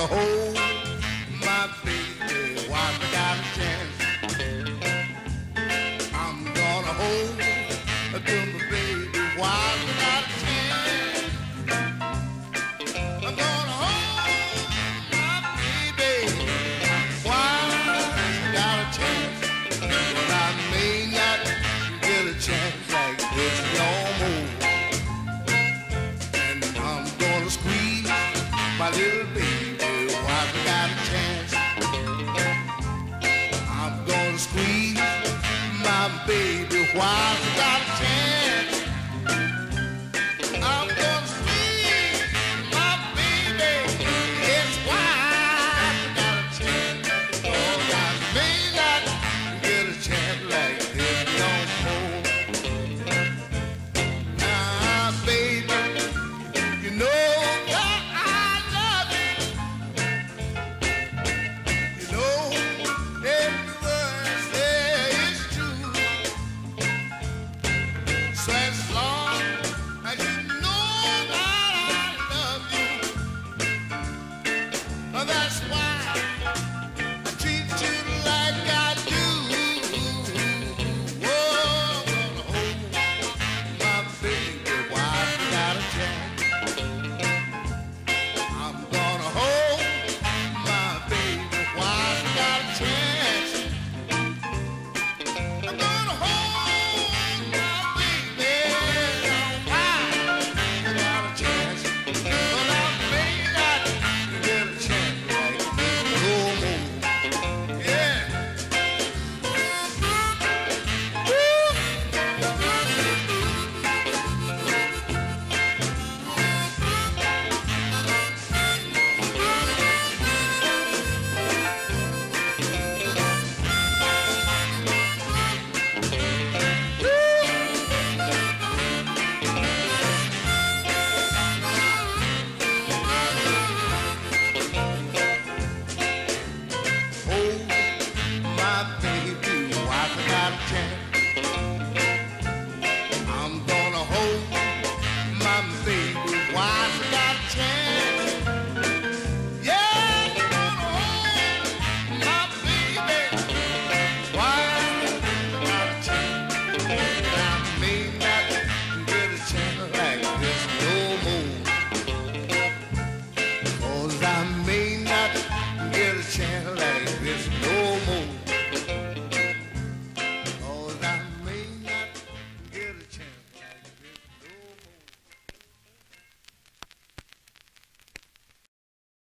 gonna hold my baby while I got a chance. I'm gonna hold to my baby while I got a chance. I'm gonna hold my baby while I got a chance. But I may not get a chance like this no more. And I'm gonna squeeze my little baby while I got a chance. I'm gonna squeeze